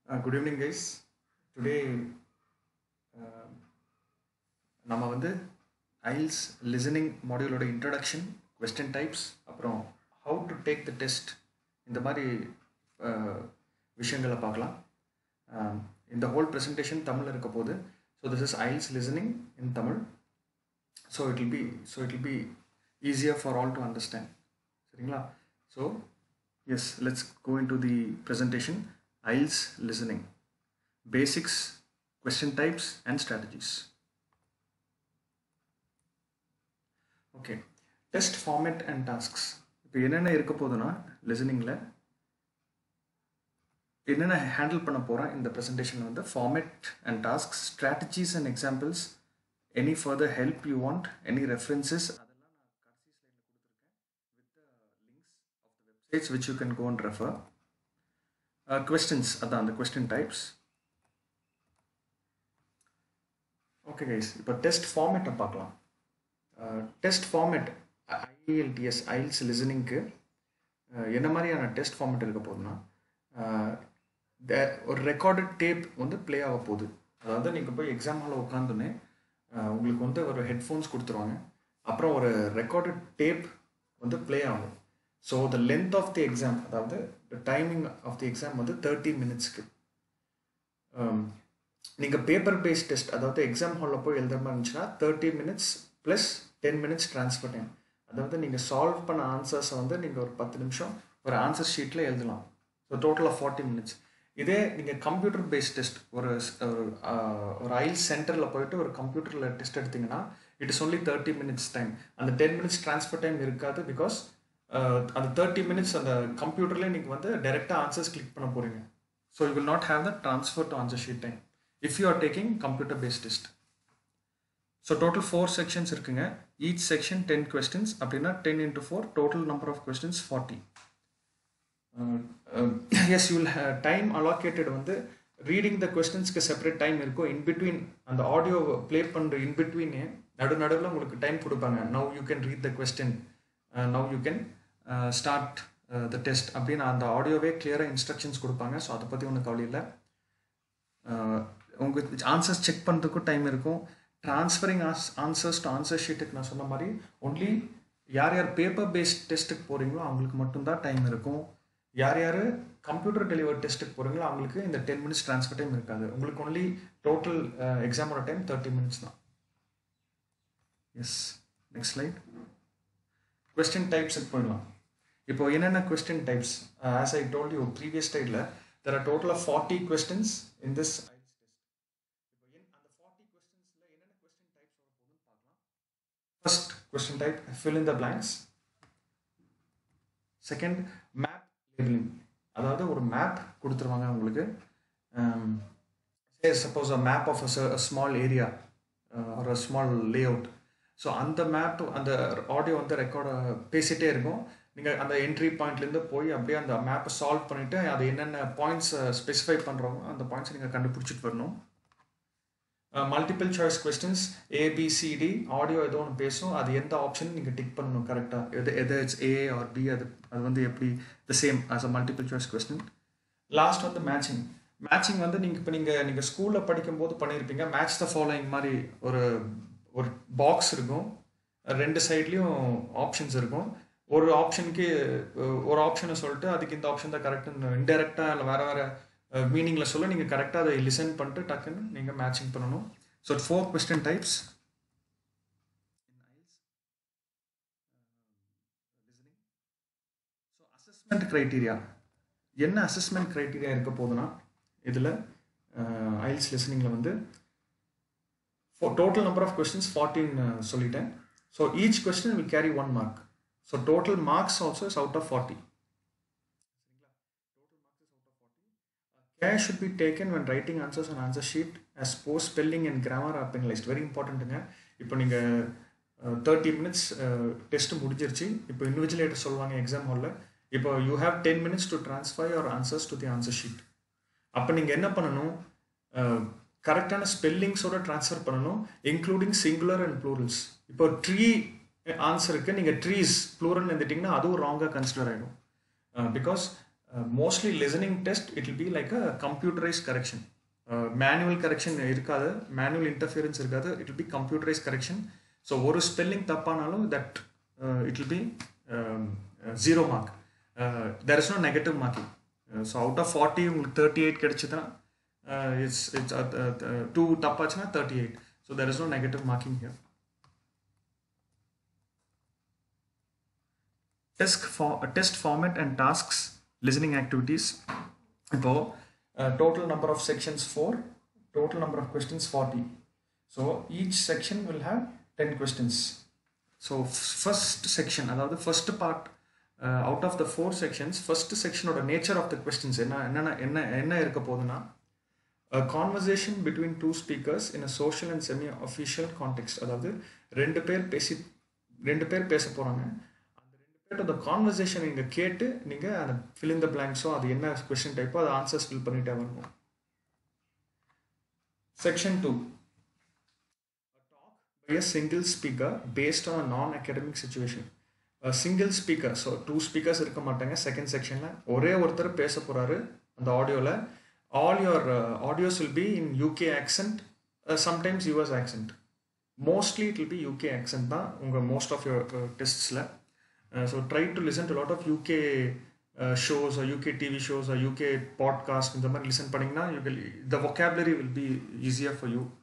Good evening, guys. Today, uh, நம்ம வந்து IELTS listening module ஓட introduction, question types, அப்புறம் how to take the test இந்த மாதிரி விஷயங்களை பார்க்கலாம். இந்த whole presentation தமிழில் இருக்க போகுது. So this is IELTS listening in Tamil. So it will be easier for all to understand. சரிங்களா? So yes, let's go into the presentation. IELTS listening. Basics, question types and strategies. Okay, test format and tasks. இப்போ என்னென்ன இருக்க போதுன்னா லிசனிங்கில் என்னென்ன handle பண்ண போகிறேன் இந்த ப்ரெசன்டேஷனில் வந்து format and tasks, strategies and examples, any further help you want, any references, அதெல்லாம் நான் கடைசி ஸ்லைடில் கொடுத்துருக்கேன் with links of the websites which you can go and refer. questions அதான் அந்த question types. ஓகே கைஸ், இப்போ டெஸ்ட் ஃபார்மேட்டை பார்க்கலாம். டெஸ்ட் ஃபார்மேட் IELTS லிசனிங்க்கு என்ன மாதிரியான டெஸ்ட் ஃபார்மேட் இருக்க போகுதுன்னா ஒரு ரெக்கார்டட் டேப் வந்து ப்ளே ஆக போகுது. அதாவது நீங்கள் போய் எக்ஸாம் ஹாலில் உட்காந்துன்னு உங்களுக்கு வந்து ஒரு ஹெட்ஃபோன்ஸ் கொடுத்துருவாங்க, அப்புறம் ஒரு ரெக்கார்டட் டேப் வந்து ப்ளே ஆகும். So the length of the exam, அதாவது டைமிங் ஆஃப் தி எக்ஸாம் வந்து 30 மினிட்ஸ்க்கு. நீங்கள் பேப்பர் பேஸ்ட் டெஸ்ட், அதாவது எக்ஸாம் ஹாலில் போய் எழுதுற மாதிரி இருந்துச்சுன்னா 30 minutes plus 10 minutes transfer time. அதாவது நீங்கள் சால்வ் பண்ண ஆன்சர்ஸை வந்து நீங்கள் ஒரு 10 நிமிஷம் ஒரு ஆன்சர் ஷீட்டில் எழுதலாம். So total of 40 minutes. இதே நீங்கள் கம்ப்யூட்டர் பேஸ்ட் டெஸ்ட் ஒரு IELTS சென்டரில் போயிட்டு ஒரு கம்ப்யூட்டரில் டெஸ்ட் எடுத்திங்கன்னா it is only 30 minutes time. அந்த 10 மினிட்ஸ் ட்ரான்ஸ்ஃபர் டைம் இருக்காது. பிகாஸ் அந்த 30 மினிட்ஸ் அந்த கம்ப்யூட்டர்லேயே நீங்கள் வந்து டைரெக்டாக ஆன்சர்ஸ் கிளிக் பண்ண போகிறீங்க. So you will not have the transfer to answer sheet time if you are taking computer based test. So total 4 sections இருக்குங்க. Each section 10 questions. அப்படின்னா 10 into 4, டோட்டல் நம்பர் ஆஃப் questions 40. Yes, you will time allocated வந்து reading the கொஸ்டின்ஸ்க்கு separate time இருக்கும். In between அந்த audio play பண்ணுற இன்பிட்வீனே நடுவில் உங்களுக்கு டைம் கொடுப்பாங்க. Now you can read the question, now you can start the test அப்படின்னு அந்த ஆடியோவே கிளியராக இன்ஸ்ட்ரக்ஷன்ஸ் கொடுப்பாங்க. ஸோ அதை பற்றி ஒன்றும் கவலை இல்லை. உங்களுக்கு ஆன்சர்ஸ் செக் பண்ணுறதுக்கும் டைம் இருக்கும். ட்ரான்ஸ்ஃபரிங் ஆன்சர்ஸ் டு ஆன்சர் ஷீட்டுக்கு நான் சொன்ன மாதிரி ஒன்லி யார் யார் பேப்பர் பேஸ்ட் டெஸ்ட்டுக்கு போகிறீங்களோ அவங்களுக்கு மட்டும்தான் டைம் இருக்கும். யார் யார் கம்ப்யூட்டர் டெலிவர் டெஸ்ட்டுக்கு போகிறீங்களோ அவங்களுக்கு இந்த 10 மினிட்ஸ் ட்ரான்ஸ்ஃபர் டைம் இருக்காது. உங்களுக்கு ஒன்லி டோட்டல் எக்ஸாமோட டைம் 30 மினிட்ஸ் தான். Yes, next slide. கொஸ்டின் டைப்ஸுக்கு போயிடலாம். இப்போ என்னென்ன question types, as I told you previous ஸ்லைடில் there are total of 40 questions in this IELTS test. இப்போ அந்த 40 questions என்னென்ன கொஸ்டின் டைப்ஸ் வர போகுதுன்னு பார்க்கலாம். First question type, fill in the blanks. Second, map labelling. அதாவது ஒரு மேப் கொடுத்துருவாங்க உங்களுக்கு. Suppose a map of a small area ஒரு ஸ்மால் லேஅவுட். ஸோ அந்த மேப், அந்த ஆடியோ வந்து ரெக்கார்டை பேசிகிட்டே இருக்கும். நீங்கள் அந்த என்ட்ரி பாயிண்ட்லேருந்து போய் அப்படியே அந்த மேப்பை சால்வ் பண்ணிவிட்டு அது என்னென்ன பாயிண்ட்ஸை ஸ்பெசிஃபை பண்ணுறோமோ அந்த பாயிண்ட்ஸை நீங்கள் கண்டுபிடிச்சிட்டு வரணும். Multiple choice questions, ABCD audio ஏதோ ஒன்று பேசும், அது எந்த ஆப்ஷன் நீங்கள் டிக் பண்ணணும் கரெக்டாக. எது இட்ஸ் A or B, அது வந்து எப்படி the same as a multiple choice question. Last வந்து மேட்சிங் வந்து நீங்கள் ஸ்கூலில் படிக்கும்போது பண்ணியிருப்பீங்க. மேட்ச் த ஃபாலோயிங் மாதிரி ஒரு பாக்ஸ் இருக்கும், 2 சைட்லேயும் ஆப்ஷன்ஸ் இருக்கும். ஒரு ஆப்ஷனுக்கு ஒரு ஆப்ஷனை சொல்லிட்டு அதுக்கு இந்த ஆப்ஷன் தான் கரெக்டுன்னு இன்டெரக்டாக இல்லை வேறு மீனிங்கில் சொல்ல நீங்கள் கரெக்டாக அதை லிசன் பண்ணிட்டு டக்குன்னு நீங்கள் மேட்சிங் பண்ணணும். So 4 question types in IELTS listening. So assessment criteria, என்ன அசஸ்மெண்ட் க்ரைட்டீரியா இருக்க போகுதுன்னா இதில் IELTS லிசனிங்கில் வந்து டோட்டல் நம்பர் ஆஃப் கொஸ்டின்ஸ் 14 சொல்லிட்டேன். So each question will carry 1 mark. So total marks also is out of 40. Care should be taken when writing answers on answer sheet as post spelling and grammar are penalized. Very importantங்க. இப்போ நீங்கள் 30 minutes test முடிஞ்சிருச்சு. இப்போ invigilator சொல்லுவாங்க exam ஹாலில், இப்போ you have 10 minutes to transfer your answers to the answer sheet. அப்போ நீங்கள் என்ன பண்ணணும், கரெக்டான ஸ்பெல்லிங்ஸோட ட்ரான்ஸ்ஃபர் பண்ணணும், இன்க்ளூடிங் சிங்குலர் அண்ட் ப்ளூரல்ஸ். இப்போ ட்ரீ ஆன்சருக்கு நீங்கள் ட்ரீஸ் ப்ளூரல் எழுதிட்டிங்கன்னா அதுவும் ராங்காக கன்சிடர் ஆகிடும். Because mostly listening test it will be like a computerise correction. Manual correction இருக்காது, மேனுவல் இன்டர்ஃபியரன்ஸ் இருக்காது, it will be computerise correction. So ஒரு ஸ்பெல்லிங் தப்பானாலும் that it will be 0 mark. There is no negative marking. So out of 40 உங்களுக்கு 38 கிடைச்சதுன்னா it's 2 தப்பாச்சுன்னா 38. So there is no negative marking here. Test format and tasks, listening activities. இப்போ total number of sections 4, total number of questions 40. So each section will have 10 questions. So first section, அதாவது first part, out of the 4 sections, first section ஓட nature of the questions என்ன இருக்க போகுதுன்னா, a conversation between two speakers in a social and semi-official context. அதாவது ரெண்டு பேர் பேச போகிறாங்க. அந்த ரெண்டு பேரோட கான்வர்சேஷன் நீங்கள் கேட்டு நீங்கள் அந்த fill in the blanks அது என்ன கொஸ்டின் டைப்போ அதை ஆன்சர்ஸ் ஃபில் பண்ணிட்டே வரணும். Section 2, a talk by a single speaker based on a non-academic situation. Single speaker, so 2 speakers இருக்க மாட்டாங்க. செகண்ட் செக்ஷனில் ஒரே ஒருத்தர் பேச போகிறாரு அந்த ஆடியோவில். All your audios will be in UK accent, sometimes US accent. Mostly it will be UK accent தான் உங்கள் மோஸ்ட் ஆஃப் யுவர் டெஸ்ட்ஸில். So try to listen to lot of UK shows, UK TV shows, UK podcast, இந்த மாதிரி listen பண்ணிங்கன்னா you will the vocabulary will be easier for you.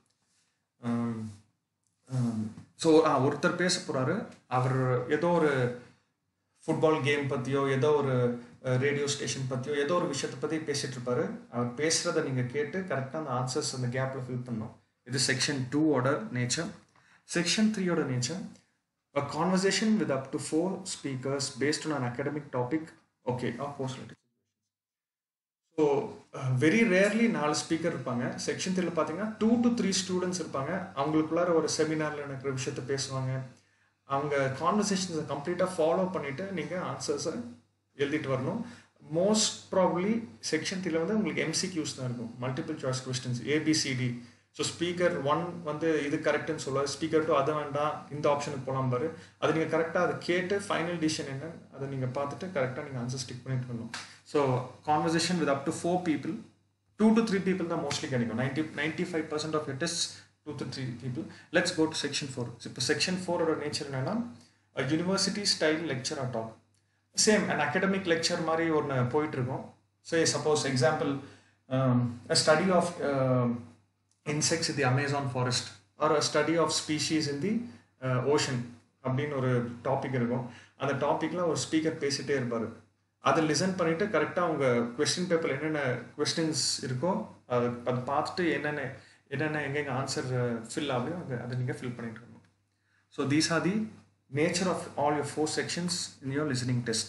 So ஒருத்தர் பேச போகிறாரு, அவர் ஏதோ ஒரு ஃபுட்பால் கேம் பற்றியோ ஏதோ ஒரு ரேடியோ ஸ்டேஷன் பற்றியோ ஏதோ ஒரு விஷயத்தை பற்றி பேசிகிட்டு இருப்பார். அவர் பேசுகிறத நீங்கள் கேட்டு கரெக்டாக அந்த ஆன்சர்ஸ் அந்த கேப்பில் ஃபில் பண்ணணும். இது செக்ஷன் 2ஓட நேச்சர். செக்ஷன் 3ஓட nature, a conversation with up to 4 speakers based on an academic topic, okay, or post-related. So very rarely 4 speaker இருப்பாங்க. செக்ஷன் 3ல பார்த்தீங்கன்னா 2 to 3 ஸ்டூடெண்ட்ஸ் இருப்பாங்க. அவங்களுக்குள்ளார ஒரு செமினாரில் நடக்கிற விஷயத்த பேசுவாங்க. அவங்க கான்வர்சேஷன்ஸை கம்ப்ளீட்டாக ஃபாலோ பண்ணிவிட்டு நீங்கள் ஆன்சர்ஸை எழுதிட்டு வரணும். மோஸ்ட் ப்ராபப்ளி செக்ஷன் 3ல வந்து உங்களுக்கு MCQs தான் இருக்கும், multiple choice questions, ABCD. So speaker 1 வந்து இது கரெக்டுன்னு சொல்லுவார், ஸ்பீக்கர் 2 அதை வேண்டாம் இந்த ஆப்ஷனுக்கு போகலாம் பாரு. அது நீங்கள் கரெக்டாக அதை கேட்டு ஃபைனல் டிசிஷன் என்ன அதை நீங்கள் பார்த்துட்டு கரெக்டாக நீங்கள் ஆன்சர் ஸ்டிக் பண்ணிட்டு வரணும். So conversation with up to 4 people, 2 to 3 people தான் மோஸ்ட்லி கிடைக்கும். 95% of your test 2 to 3 people. Let's go to section 4. இப்போ செக்ஷன் 4ஓட நேச்சர் என்னன்னா, university style lecture or talk. Same and academic lecture மாதிரி ஒன்று போயிட்டுருக்கோம். So suppose example, study of insects in the Amazon forest or a study of species in the ocean அப்படின்னு ஒரு topic இருக்கும். அந்த டாப்பிக்கில் ஒரு ஸ்பீக்கர் பேசிகிட்டே இருப்பார். அதை லிசன் பண்ணிவிட்டு கரெக்டாக அவங்க கொஸ்டின் பேப்பரில் என்னென்ன கொஸ்டின்ஸ் இருக்கோ அதை பார்த்துட்டு என்னென்ன எங்கெங்கே ஆன்சர் ஃபில் ஆகுதோ அதை நீங்கள் ஃபில் பண்ணிட்டு இருக்கணும். So these are the nature of all your 4 sections in your listening test.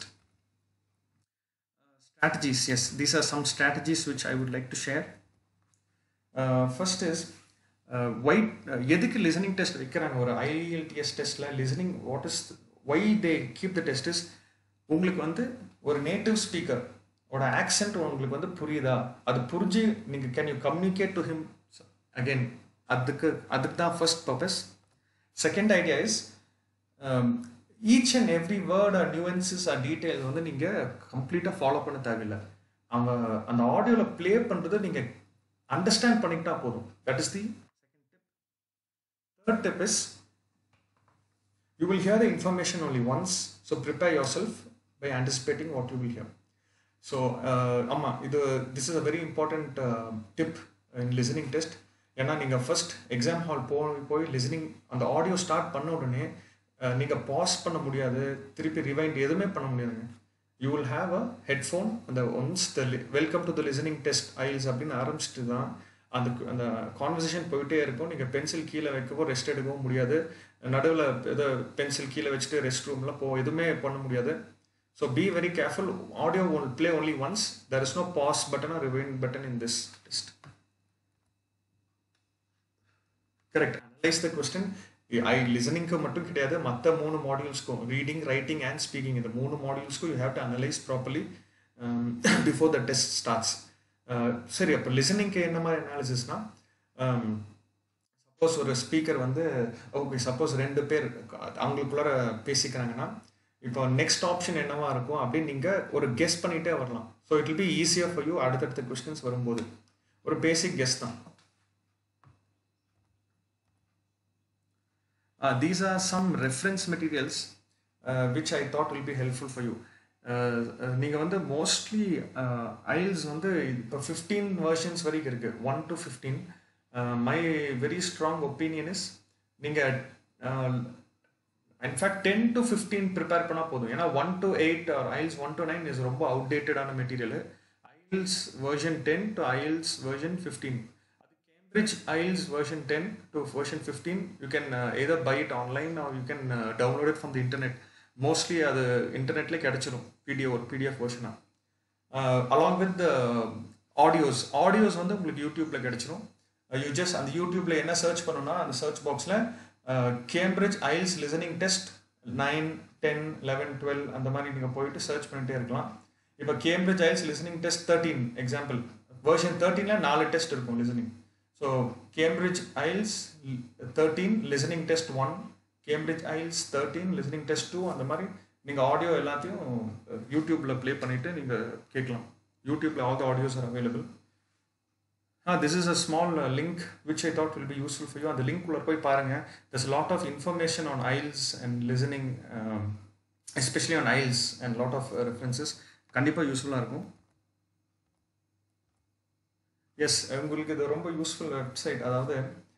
Strategies, yes, these are some strategies which I would like to share. First is எதுக்கு லிசனிங் டெஸ்ட் வைக்கிறாங்க ஒரு IELTS டெஸ்ட்டில். Listening what is why they keep the test is, உங்களுக்கு வந்து ஒரு native speaker ஓட accent உங்களுக்கு வந்து புரியுதா, அது புரிஞ்சு நீங்கள் can you communicate to him again, அதுக்கு தான் first purpose. Second idea is each and every word or nuances or details வந்து நீங்கள் கம்ப்ளீட்டாக ஃபாலோ பண்ண தேவையில்லை. அவங்க அந்த ஆடியோவில் ப்ளே பண்ணுறதை நீங்கள் அண்டர்ஸ்டாண்ட் பண்ணிக்கிட்டா போதும். That is the second tip. Third tip is you will hear the information only once. So prepare யோர் செல்ஃப் by anticipating what you will hear. So ஆமாம், this is a very important tip in listening test. ஏன்னா நீங்கள் first exam hall போய் listening அந்த audio start பண்ண உடனே நீங்கள் பாஸ் பண்ண முடியாது, திருப்பி ரிவைண்ட் எதுவுமே பண்ண முடியாதுங்க. You will have a headphone and once the welcome to the listening test IELTS அப்படின்னு ஆரம்பிச்சுட்டு தான் அந்த கான்வர்சேஷன் போயிட்டே இருக்கும். நீங்கள் பென்சில் கீழே வைக்கவோ ரெஸ்ட் எடுக்கவும் முடியாது, நடுவில் ஏதோ பென்சில் கீழே வச்சுட்டு ரெஸ்ட் ரூமில் எதுவுமே பண்ண முடியாது. So be very careful. Audio will play only once. There is no pause button or rewind button in this test. Correct. Analyze the question. லிசனிங்க்கு மட்டும் கிடையாது, மற்ற 3 மாடியூல்ஸ்க்கும், ரீடிங், ரைட்டிங் அண்ட் ஸ்பீக்கிங், இந்த 3 மாடியூல்ஸ்க்கும் you have to analyze properly before the test starts. சரி, அப்போ லிசனிங்க்கு என்ன மாதிரி அனாலிசிஸ்னா, சப்போஸ் ஒரு ஸ்பீக்கர் வந்து ஓகே, சப்போஸ் 2 பேர் அவங்களுக்குள்ளார பேசிக்கிறாங்கன்னா இப்போ நெக்ஸ்ட் ஆப்ஷன் என்னவா இருக்கும் அப்படின்னு நீங்கள் ஒரு கெஸ் பண்ணிகிட்டே வரலாம். So so it will be easier for you அடுத்தடுத்த கொஸ்டின்ஸ் வரும்போது. ஒரு பேசிக் கெஸ் தான். These are some reference materials which I thought will be helpful for you. நீங்கள் வந்து மோஸ்ட்லி ஐல்ஸ் வந்து இப்போ 15 வெர்ஷன்ஸ் வரைக்கும் இருக்குது, 1 to 15. My very strong opinion is நீங்கள் இன்ஃபேக்ட் 10 to 15 ப்ரிப்பேர் பண்ணால் போதும். ஏன்னா 1 to 8 or IELTS 1 to 9 is ரொம்ப அவுடேட்டடான மெட்டீரியல். ஐல்ஸ் வெர்ஷன் 10 to ஐல்ஸ் version 15. Cambridge IELTS version 10 to version 15, you can either buy it online or you can download it from the internet. Mostly அது இன்டர்நெட்ல கிடைச்சிடும் PDF version. Along with the audios வந்து உங்களுக்கு யூடியூப்ல கிடைச்சிடும். You just அந்த யூடியூப்ல என்ன சர்ச் பண்ணணும்னா அந்த சர்ச் பாக்ஸ்ல Cambridge IELTS listening test 9, 10, 11, 12 அந்த மாதிரி நீங்க போயிட்டு சர்ச் பண்ணிட்டே இருக்கலாம். இப்போ Cambridge IELTS listening test 13 example version 13ல 4 டெஸ்ட் இருக்கும் listening. So Cambridge IELTS 13 listening test 1, Cambridge IELTS 13 listening test 2, அந்த மாதிரி நீங்கள் ஆடியோ எல்லாத்தையும் யூடியூப்பில் ப்ளே பண்ணிவிட்டு நீங்கள் கேட்கலாம். யூடியூப்பில் all the audios are available. This is a small link which I thought will be useful for you. அந்த லிங்க் உள்ள போய் பாருங்கள். There's a lot of information on IELTS and listening, especially on IELTS, and lot of references. கண்டிப்பாக யூஸ்ஃபுல்லாக இருக்கும். S, உங்களுக்கு இது ரொம்ப யூஸ்ஃபுல் வெப்சைட். அதாவது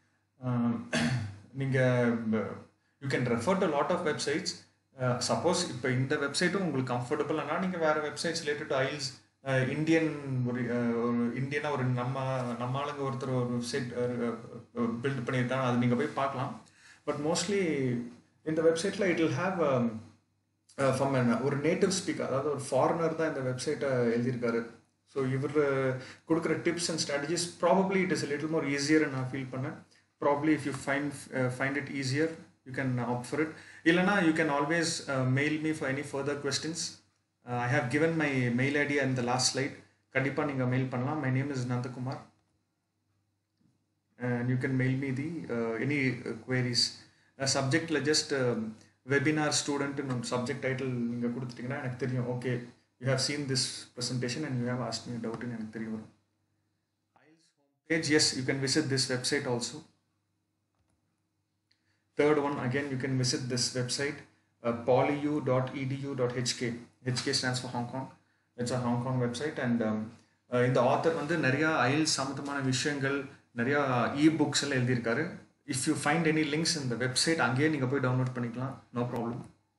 நீங்கள் you can refer to lot of websites. Suppose இப்போ இந்த வெப்சைட்டும் உங்களுக்கு கம்ஃபர்டபுள்னா நீங்கள் வேறு websites related to IELTS Indian ஒரு இந்தியனாக ஒரு நம்ம ஆளுங்க ஒருத்தர் ஒரு வெப்சைட் பில்ட் பண்ணியிருக்காங்க, அது நீங்கள் போய் பார்க்கலாம். பட் மோஸ்ட்லி இந்த வெப்சைட்டில் இட் வில் ஹாவ் ஃப்ரம் ஒரு நேட்டிவ் ஸ்பீக்கர், அதாவது ஒரு ஃபாரினர் தான் இந்த வெப்சைட்டை எழுதியிருக்காரு. ஸோ இவர் கொடுக்குற tips and strategies probably it is little more easier நான் ஃபீல் பண்ணேன். Probably if you find it easier you can opt for it. இல்லைனா you can always mail me for any further questions. I have given my mail ID and the last slide. கண்டிப்பாக நீங்கள் மெயில் பண்ணலாம். My name is Nandakumar and you can mail me the any queries. Subjectல just webinar student ன்னு subject title நீங்கள் கொடுத்துட்டீங்கன்னா எனக்கு தெரியும். Okay, you have seen this presentation and you have asked me a doubt in எனக்கு தெரியும். IELTS homepage, yes, you can visit this website also. Third one, again you can visit this website, polyu.edu.hk. HK stands for Hong Kong. It's a Hong Kong website. And இந்த author வந்து நிறையா IELTS சம்மந்தமான விஷயங்கள் நிறையா ebooks எல்லாம் எழுதியிருக்காரு. If you find any links இந்த website அங்கேயே நீங்கள் போய் டவுன்லோட் பண்ணிக்கலாம், no problem.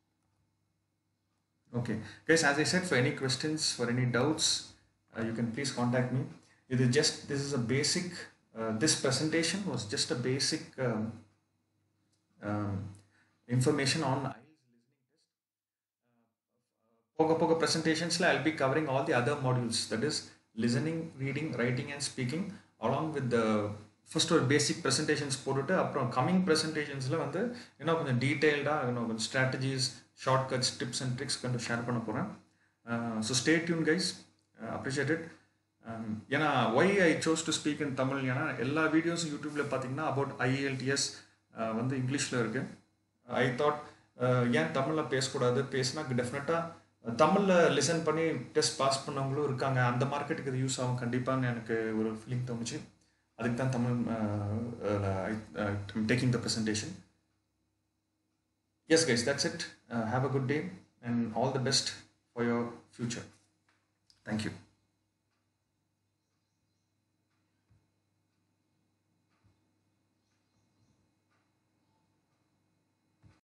Okay, guys, as I said, for any questions, for any doubts, you can please contact me. This is a basic, this presentation was just a basic information on IELTS listening test. Poga presentations, I'll be covering all the other modules, that is listening, reading, writing and speaking, along with the first ஒரு பேசிக் presentations போட்டுட்டு அப்புறம் coming ப்ரெசன்டேஷன்ஸில் வந்து இன்னும் கொஞ்சம் டீட்டெயில்டாக இன்னும் கொஞ்சம் strategies, shortcuts, tips and tricks கொஞ்சம் ஷேர் பண்ண போகிறேன். So stay tune guys, appreciate it. ஏன்னா why I chose to speak in Tamil, ஏன்னா எல்லா வீடியோஸும் யூடியூப்பில் பார்த்தீங்கன்னா அபவுட் IELTS வந்து இங்கிலீஷில் இருக்குது. ஐ தாட் ஏன் தமிழில் பேசக்கூடாது, பேசினா டெஃபினட்டாக தமிழில் லிசன் பண்ணி டெஸ்ட் பாஸ் பண்ணவங்களும் இருக்காங்க, அந்த மார்க்கெட்டுக்கு இது யூஸ் ஆகும் கண்டிப்பான்னு எனக்கு ஒரு ஃபீலிங் தோணுச்சு. அதுக்கு தான் Tamil taking the presentation. Yes guys, that's it. Have a good day and all the best for your future. Thank you.